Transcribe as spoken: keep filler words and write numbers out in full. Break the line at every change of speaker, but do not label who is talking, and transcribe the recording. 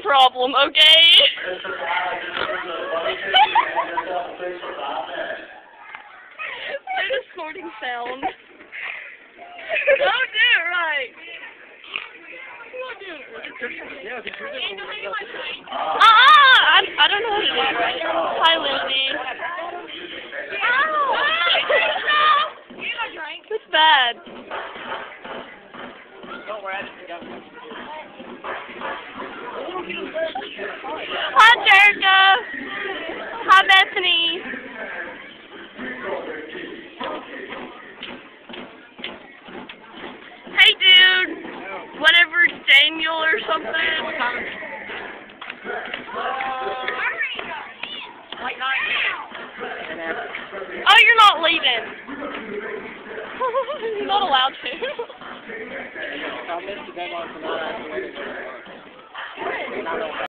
problem, okay? They're discording sound. Don't do it right. Don't do it right. Uh-uh! I, I don't know how to do it right. Hi, Lindsay. It's bad. Hi, Jerica. Hi, Bethany. Hey, dude. Whatever, Daniel or something. Oh, you're not leaving. You're not allowed to.
I missed the deadline for that.